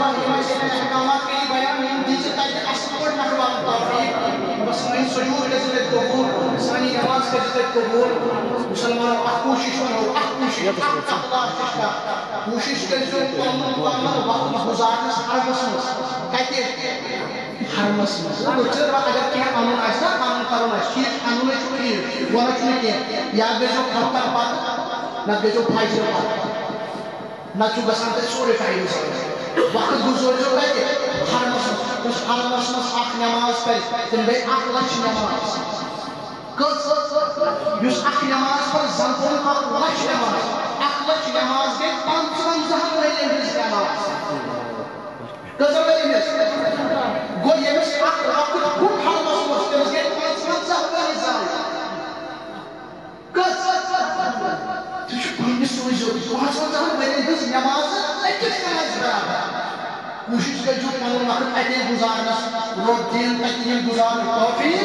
احکامات کے بیان یم دی تاکہ اصل پٲٹھۍ نخوال توفیق بس سٲنۍ سجود گژھِ قبول سانی نماز گژھِ قبول مسلمانو اکھ کوٗشِش ونو اکھ کوٗشِش اکھ تقوا چشکا کوٗشِش کٔرزیو پنُن مُکمل وقت گُزارنس حرمس منٛز کتہِ حرمس منٛز اگر کینٛہہ انُن آسہِ نا پنُن کرُن آسہِ ٹھیٖک انُنٕے چھُ ٹھیٖک وۄنۍ چھُنہٕ کینٛہہ یا گٔژھِو خۄفتن پتہٕ نتہٕ گٔژھِو فجرٕ پتہٕ نتہٕ چھُ گژھان تتہِ سورُے ٹایم ضایع وقت گُزٲرزیو کتہِ حرمس منٛز یُس حرمس منٛز اکھ نٮ۪ماز پرِ تِم گٔے 1,00,000 نٮ۪ماز کٔژ یُس اکھ نٮ۪ماز پرِ زن پوٚرُن 1,00,000 نٮ۪ماز 1,00,000 نٮ۪ماز گٔے 55 ؤرۍ ہٕنٛز نٮ۪ماز کۭژاہ ؤری ہٕنٛز گوٚو ییٚمِس اکھ وقت پھُٹ حرمس منٛز تٔمِس گٔے 55 ؤری ضایع کٔژ تُہۍ چھِو پنٛنہِ سوٗنٛچزیو 55 ؤرۍ ہٕنٛز نٮ۪ماز أکِس دۄہس برابر کوٗشِش کٔرزیو پنُن وقت اتے گُزارنس روٚٹ دِیِن تتہِ یِم گُزارنُک توفیٖق